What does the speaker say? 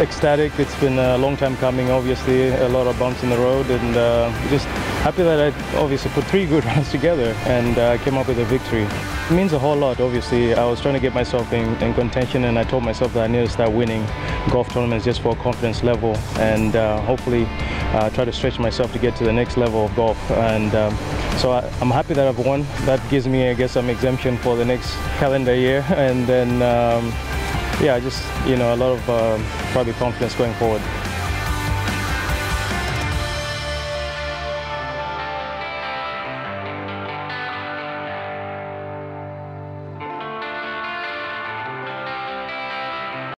ecstatic. It's been a long time coming, obviously, a lot of bumps in the road, and just happy that I obviously put 3 good rounds together and came up with a victory. It means a whole lot, obviously. I was trying to get myself in contention, and I told myself that I need to start winning golf tournaments just for a confidence level, and hopefully try to stretch myself to get to the next level of golf. And so I'm happy that I've won. That gives me, I guess, some exemption for the next calendar year, and then yeah, just, you know, a lot of probably confidence going forward.